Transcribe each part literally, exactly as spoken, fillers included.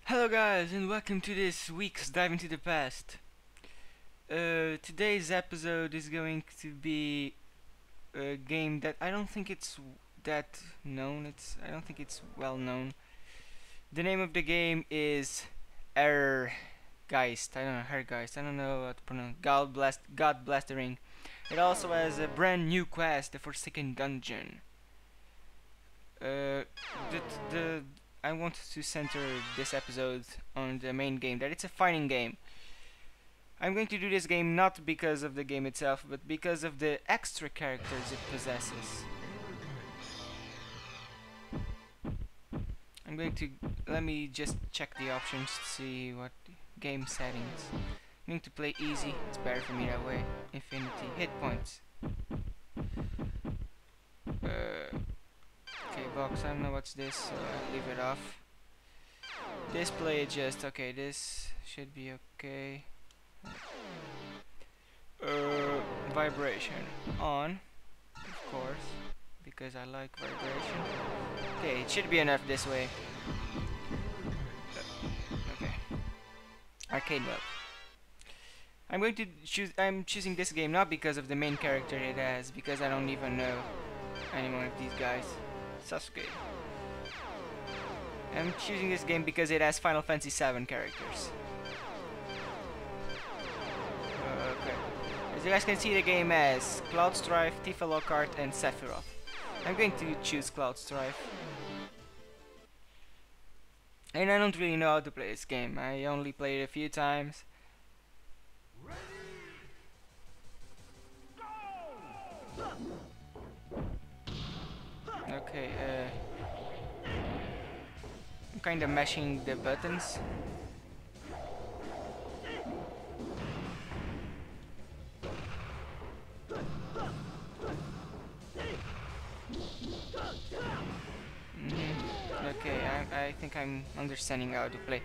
Hello guys and welcome to this week's Dive into the Past. Uh, today's episode is going to be a game that I don't think it's w- that known. It's I don't think it's well known. The name of the game is Ehrgeiz. I don't know Ehrgeiz. I don't know how to pronounce. God bless. God bless the ring. It also has a brand new quest, the Forsaken Dungeon. Uh, the the I want to center this episode on the main game, that it's a fighting game. I'm going to do this game not because of the game itself, but because of the extra characters it possesses. I'm going to, let me just check the options to see what game settings. I'm going to play easy, it's better for me that way. Infinity, hit points. Uh, okay, box, I don't know what's this, so I'll leave it off. Display adjust, okay, this should be okay. Uh, vibration on, of course, because I like vibration. Okay, it should be enough this way. Okay, arcade mode. I'm going to choose. I'm choosing this game not because of the main character it has, because I don't even know any one of these guys. Sasuke. I'm choosing this game because it has Final Fantasy seven characters. Uh, okay. As you guys can see, the game has Cloud Strife, Tifa Lockhart, and Sephiroth. I'm going to choose Cloud Strife. And I don't really know how to play this game. I only played it a few times. Okay, uh... I'm kinda mashing the buttons. Mm-hmm. Okay, I, I think I'm understanding how to play.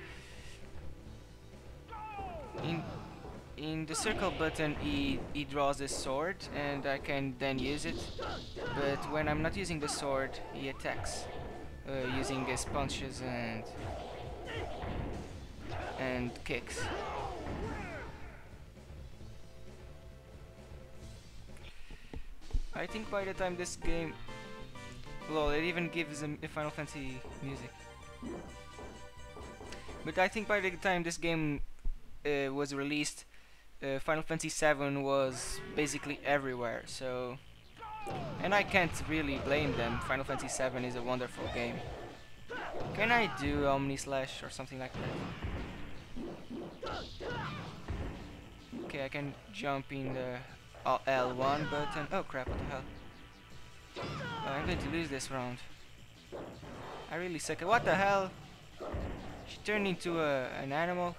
In in the circle button, he, he draws a sword, and I can then use it. But when I'm not using the sword, he attacks. Uh, using his punches and and kicks. I think by the time this game, well, it even gives him a Final Fantasy music. But I think by the time this game uh, was released, uh, Final Fantasy seven was basically everywhere. So. And I can't really blame them. Final Fantasy seven is a wonderful game. Can I do Omni Slash or something like that? Okay, I can jump in the uh, L one button. Oh crap, what the hell? Oh, I'm going to lose this round. I really suck at— what the hell? She turned into a, an animal.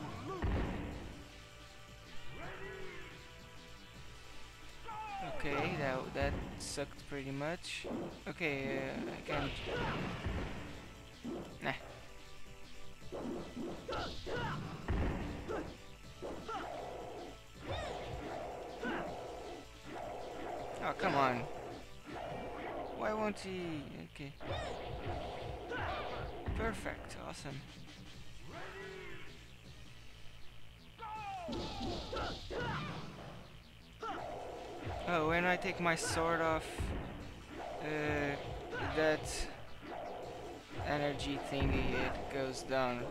Okay, that that sucked pretty much. Okay, uh, I can't. Nah. Oh, come on. Why won't he? Okay. Perfect. Awesome. Oh, when I take my sword off, uh, that energy thingy, it goes down.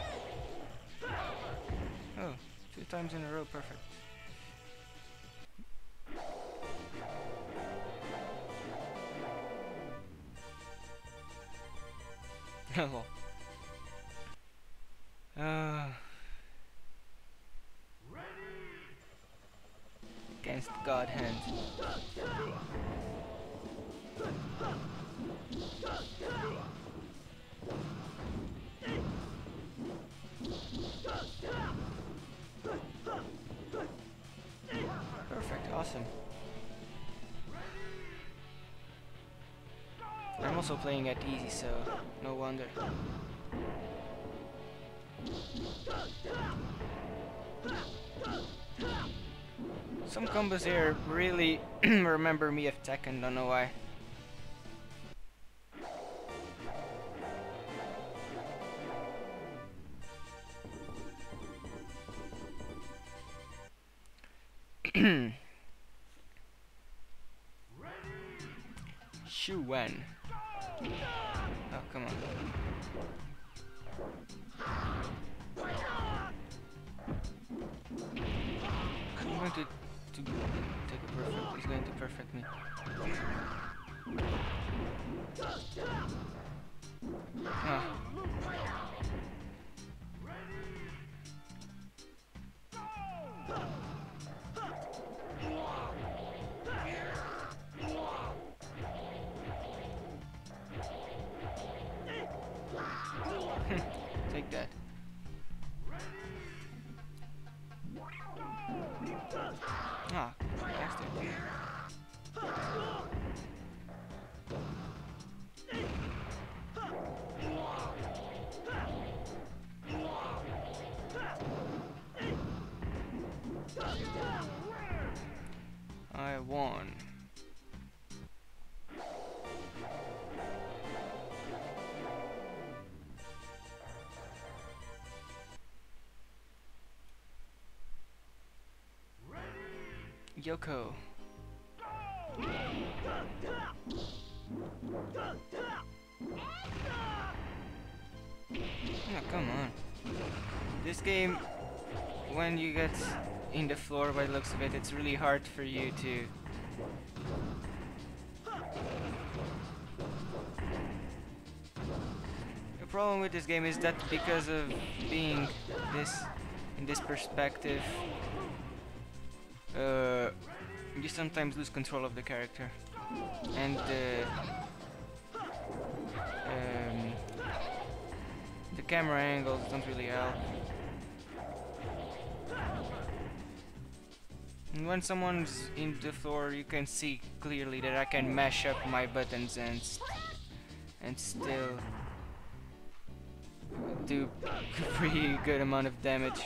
Oh, two times in a row, perfect. Oh. Uh, against God Hand. Perfect, awesome. I'm also playing at easy, so no wonder. Some combos here really remember me of Tekken, don't know why. Shu Wen. Oh, come on. I'm going to, to take a perfect. He's going to perfect me. Ah. Take that. Ah, bastard. I won. Yoko. Oh, come on. This game, when you get in the floor by the looks of it, it's really hard for you to the problem with this game is that because of being this in this perspective, uh, you sometimes lose control of the character, and uh, um, the camera angles don't really help. And when someone's in the floor, you can see clearly that I can mash up my buttons and st and still do a pretty good amount of damage.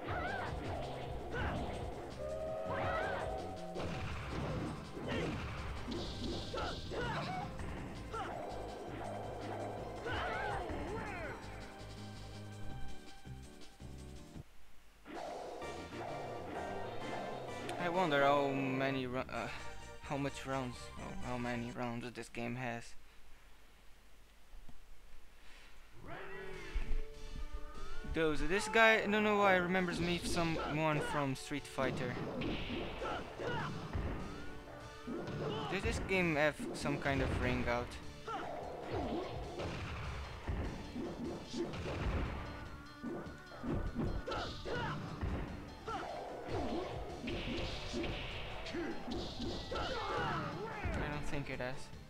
I wonder how many ru uh, how much rounds, oh, how many rounds this game has. Those, this guy, I don't know why, remembers me someone from Street Fighter. Does this game have some kind of ring out? I don't think it has.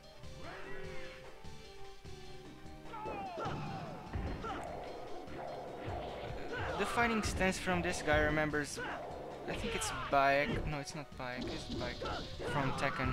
The fighting stance from this guy remembers, I think it's Bayek, no it's not Bayek, it's Bayek from Tekken.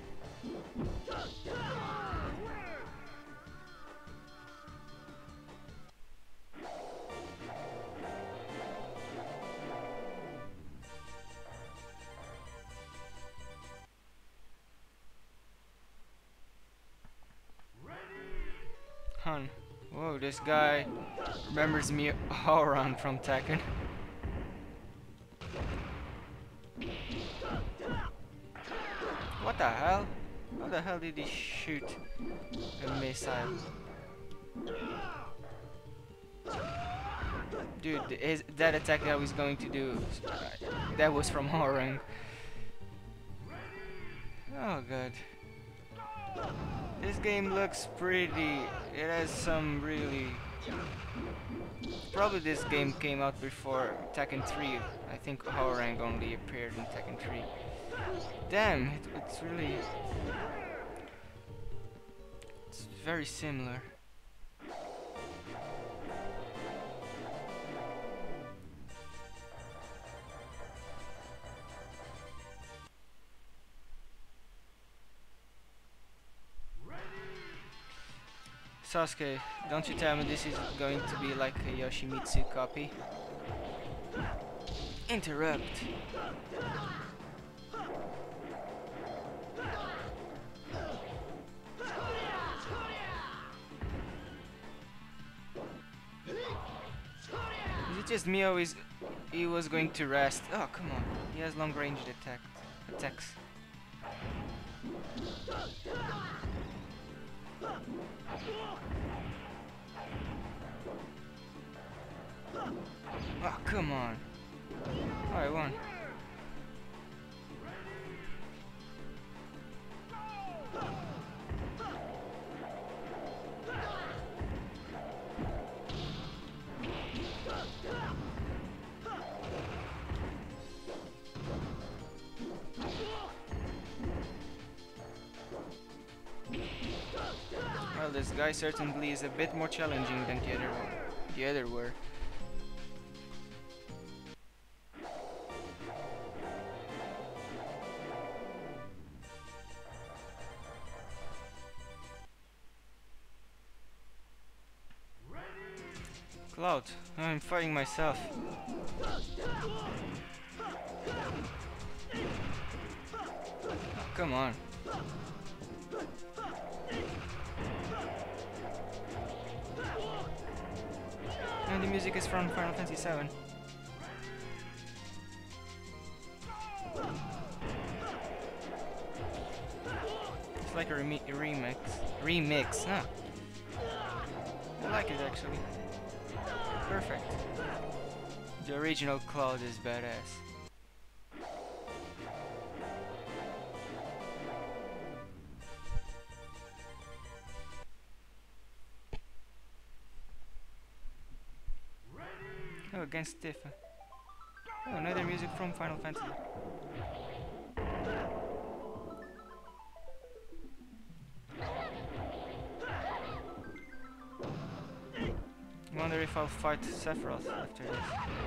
Hun. Whoa, this guy remembers me all around from Tekken. What the hell? How the hell did he shoot a missile? Dude, is that attack that I was going to do, uh, that was from Horang. Oh god. This game looks pretty, it has some really... Probably this game came out before Tekken three. I think Horang only appeared in Tekken three. Damn, it, it's really... It's very similar. Sasuke, don't you tell me this is going to be like a Yoshimitsu copy. Interrupt. Is it just me or is, he was going to rest. Oh, come on. He has long range attack attacks. Oh, come on. Oh, I won. Well, this guy certainly is a bit more challenging than the other one. The other were. Cloud, I'm fighting myself. Oh, come on. And the music is from Final Fantasy seven. It's like a, remi a remix. Remix, huh? I like it actually. Perfect. The original Cloud is badass. Oh, against Tifa. Oh, another music from Final Fantasy. I wonder if I'll fight Sephiroth after this.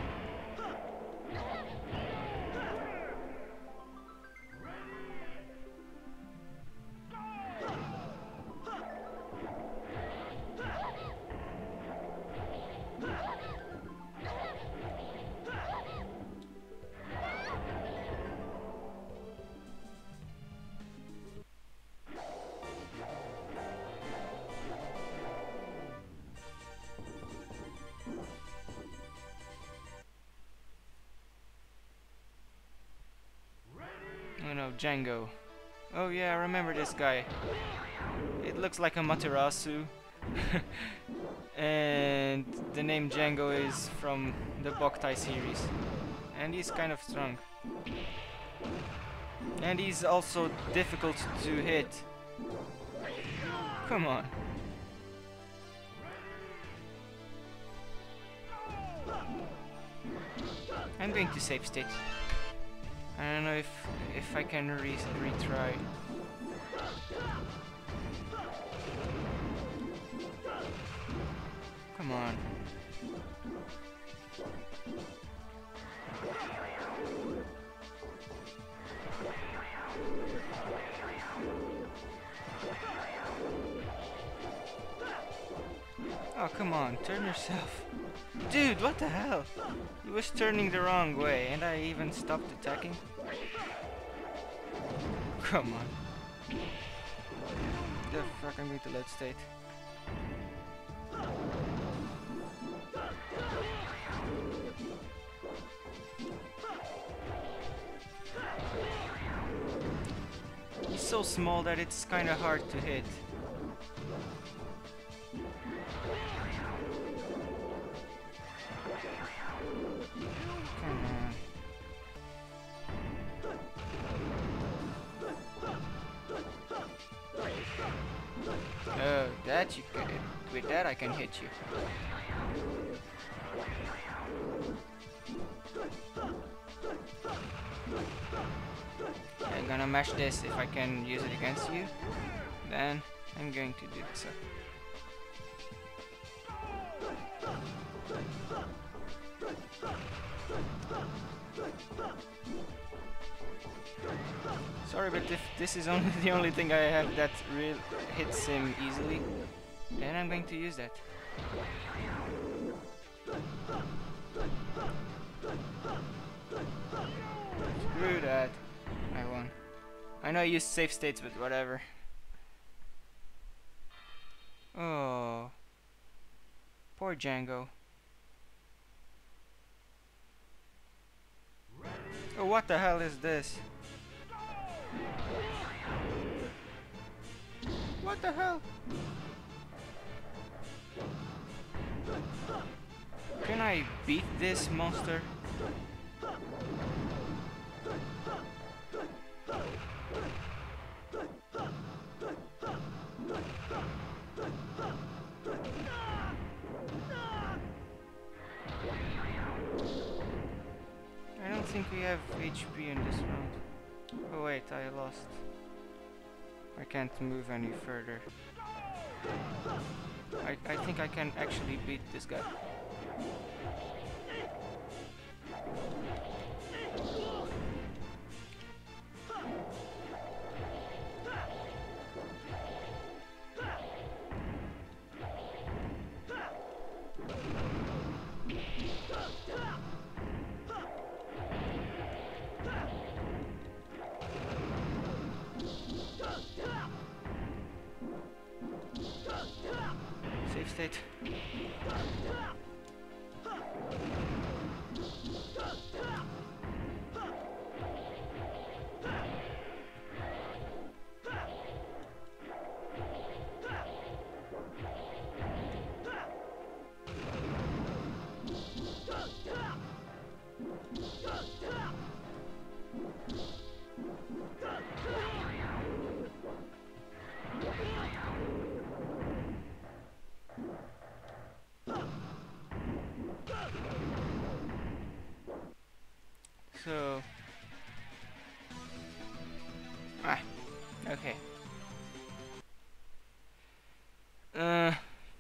Oh no, Django. Oh yeah, I remember this guy. It looks like a Materasu. And the name Django is from the Boktai series. And he's kind of strong. And he's also difficult to hit. Come on. I'm going to save state. I don't know if if I can re retry. Come on. Oh, come on, turn yourself. Dude, what the hell? He was turning the wrong way, and I even stopped attacking. Come on. The fuck, I'm going to let state. He's so small that it's kinda hard to hit. Oh, that you can. With that, I can hit you. I'm gonna mash this. If I can use it against you, then I'm going to do so. Sorry, but if this is only the only thing I have that real hits him easily, then I'm going to use that. Screw that. I won. I know I used safe states, but whatever. Oh. Poor Django. what the hell is this? What the hell? Can I beat this monster? I don't think we have H P in this round. Oh wait, I lost. I can't move any further. I, I think I can actually beat this guy. Save state. So, ah, okay. Uh, uh,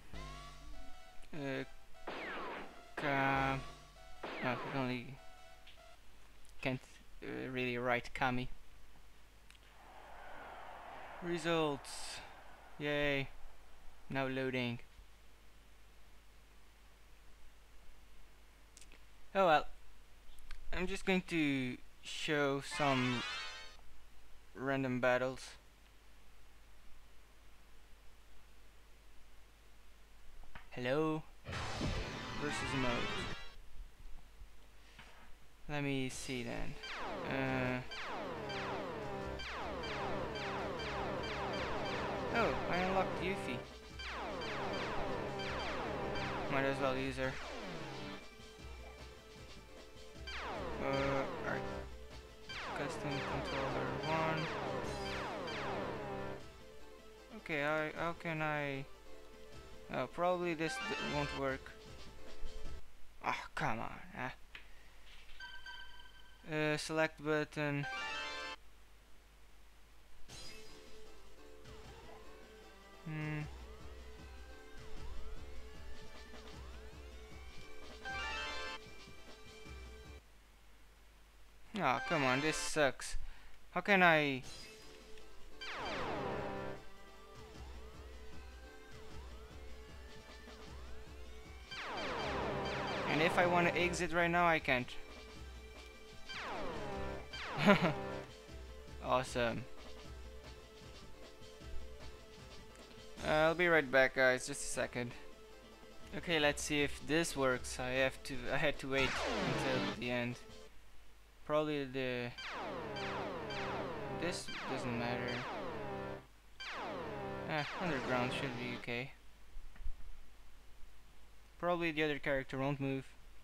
ca oh, I only can't uh, really write Kami. Results, yay! Now loading. Oh well. I'm just going to show some random battles. Hello versus mode. Let me see then. Uh, oh, I unlocked Yuffie. Might as well use her. Uh, our custom controller one. Okay, I, how can I? Oh, probably this d won't work. Ah, oh, come on. Ah. Uh, select button. Hmm. Oh, come on, this sucks. How can I... And if I want to exit right now, I can't. Awesome. Uh, I'll be right back, guys, just a second. Okay, let's see if this works. I have to... I had to wait until the end. Probably the... This doesn't matter. Ah, underground should be okay. Probably the other character won't move.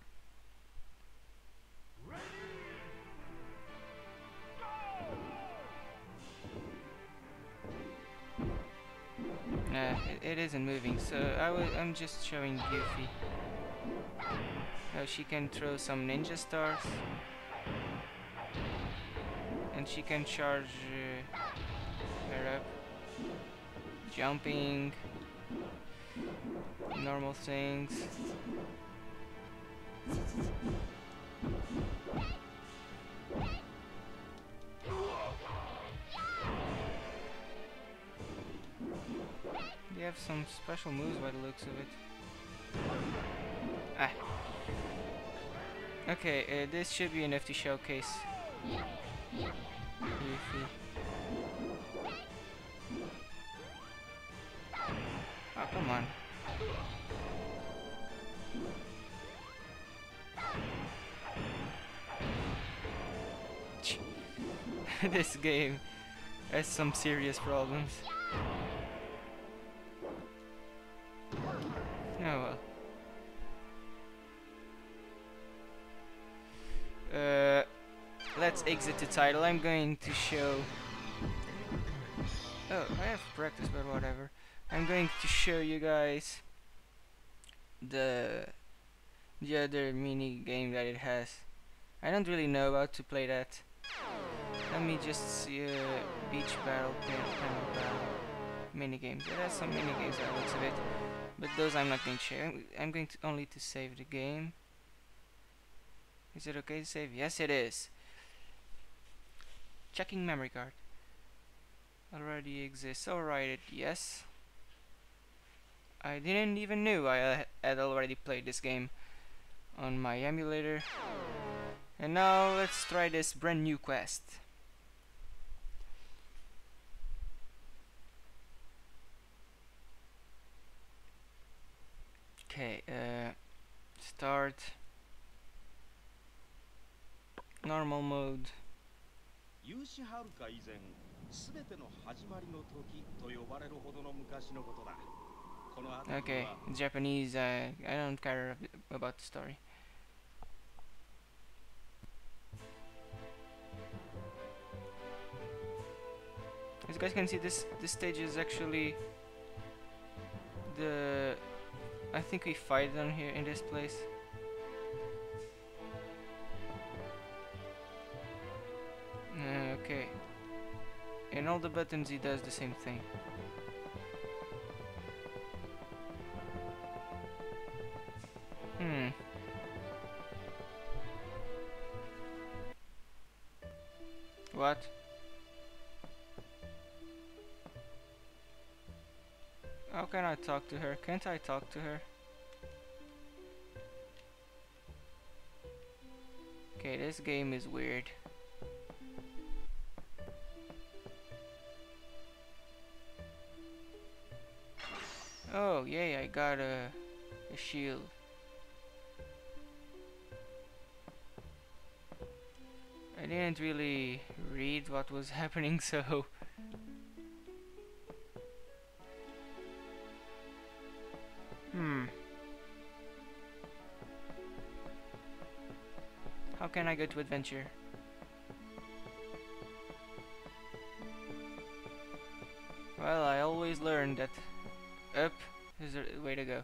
Nah, it, it isn't moving, so I w I'm just showing Yuffie. Oh, she can throw some ninja stars. And she can charge uh, her up. Jumping. Normal things. They have some special moves by the looks of it. Ah. Okay, uh, this should be enough to showcase Yuffie. Oh, come on. This game has some serious problems. Oh well. Uh, let's exit the title. I'm going to show... Oh, I have practice, but whatever. I'm going to show you guys the the other mini game that it has. I don't really know how to play that. Let me just see a uh, beach battle, panel battle, mini games. It has some mini games that looks of it, but those I'm not going to share. I'm, I'm going to only to save the game. Is it okay to save? Yes, it is. Checking memory card. Already exists. Alright, it yes. I didn't even knew I uh, had already played this game on my emulator. And now let's try this brand new quest. Okay, uh, start normal mode. Okay, Japanese, uh, I don't care about the story. As you guys can see, this this stage is actually the... I think we fight down here in this place. Uh, okay. In all the buttons he does the same thing. Hmm. What? How can I talk to her? Can't I talk to her? Okay, this game is weird. Oh, yay, I got a, a shield. I didn't really read what was happening, so... Hmm. How can I go to adventure? Well, I always learned that up is the way to go.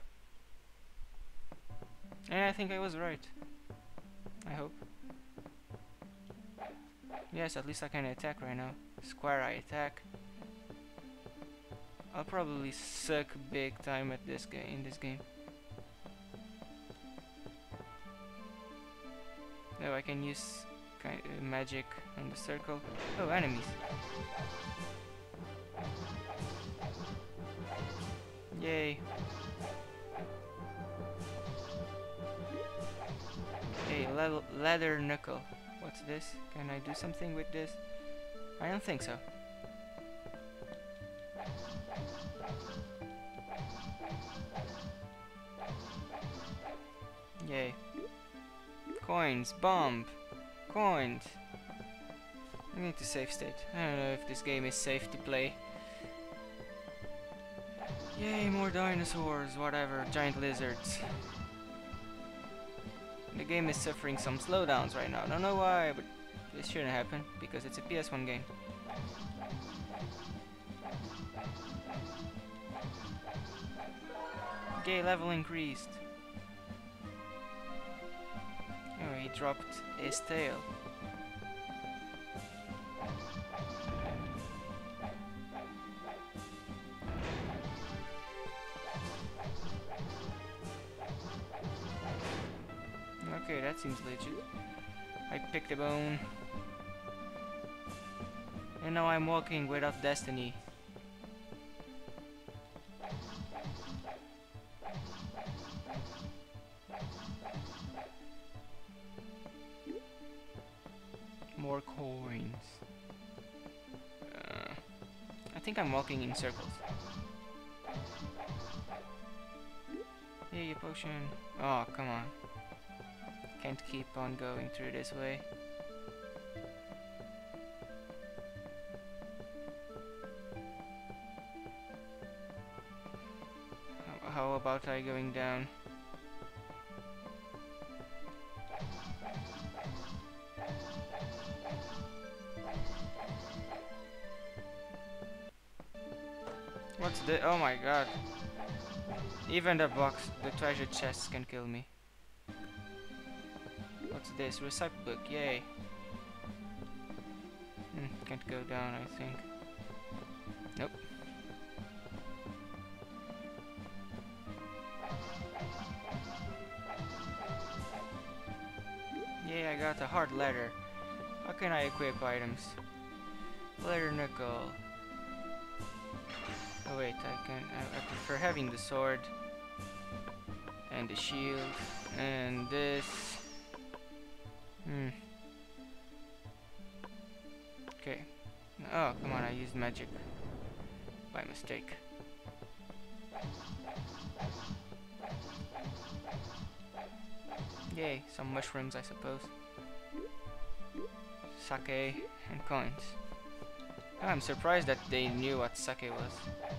And I think I was right. I hope. Yes, at least I can attack right now. Square I attack. I'll probably suck big time at this game in this game. No, I can use kind of magic on the circle. Oh, enemies. Yay. Hey, le leather knuckle. What's this? Can I do something with this? I don't think so. Yay. Coins, bomb, coins. I need to save state. I don't know if this game is safe to play. Yay, more dinosaurs, whatever, giant lizards. The game is suffering some slowdowns right now. Don't know why, but this shouldn't happen because it's a P S one game. Okay, level increased. Oh, he dropped his tail. Okay, that seems legit. I picked a bone. And now I'm walking without destiny. More coins. Uh, I think I'm walking in circles. Yay, a potion. Oh, come on. Can't keep on going through this way. how about I going down? What's the? Oh my god! Even the box, the treasure chests can kill me. What's this? Recycle book, yay! Hmm, can't go down, I think. Nope. Yay, I got a hard leather. How can I equip items? Leather knuckle. Oh wait, I can. I, I prefer having the sword and the shield and this. Hmm. Okay. Oh, come on! I used magic by mistake. Yay! Some mushrooms, I suppose. Sake and coins. Oh, I'm surprised that they knew what sake was.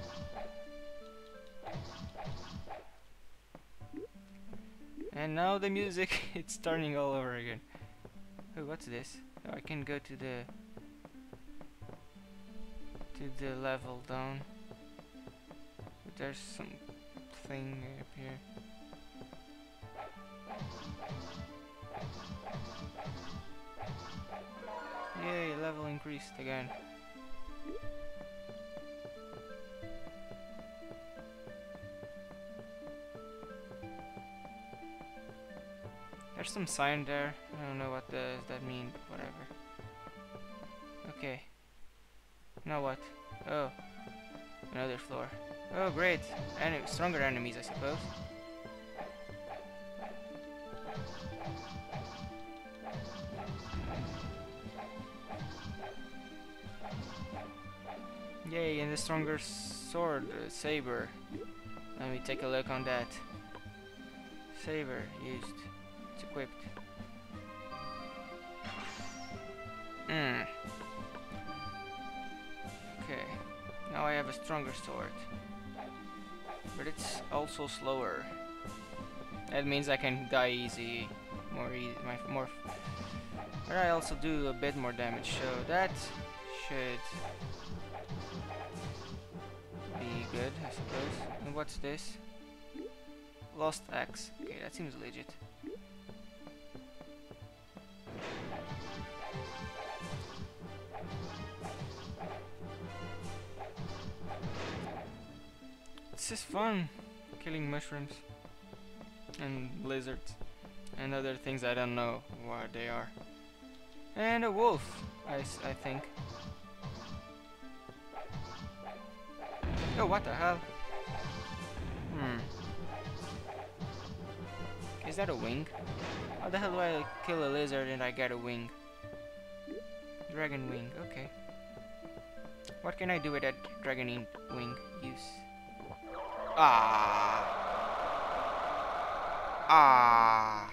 And now the music, it's turning all over again. Oh, what's this? Oh, I can go to the to the level down. But there's something up here. Yay, level increased again. There's some sign there. I don't know what does that mean, but whatever. Okay. Now what? Oh. Another floor. Oh great. Eni stronger enemies, I suppose. Yay, and the stronger sword, uh, saber. Let me take a look on that. Saber used. It's equipped. Hmm. Okay. Now I have a stronger sword. But it's also slower. That means I can die easy. More easy. My more. But I also do a bit more damage, so that should be good, I suppose. And what's this? Lost axe. Okay, that seems legit. This is fun, killing mushrooms and lizards and other things I don't know what they are. And a wolf, I, s I think. Oh, what the hell? Hmm. Is that a wing? How the hell do I kill a lizard and I get a wing? Dragon wing, okay. What can I do with that dragon wing use? Ah. Ah.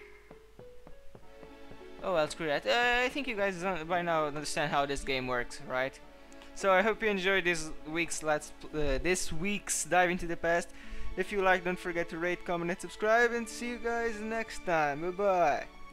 Oh well, screw that. Uh, I think you guys by now understand how this game works, right? So I hope you enjoyed this week's let's uh, this week's dive into the past. If you like, don't forget to rate, comment, and subscribe, and see you guys next time. Bye bye.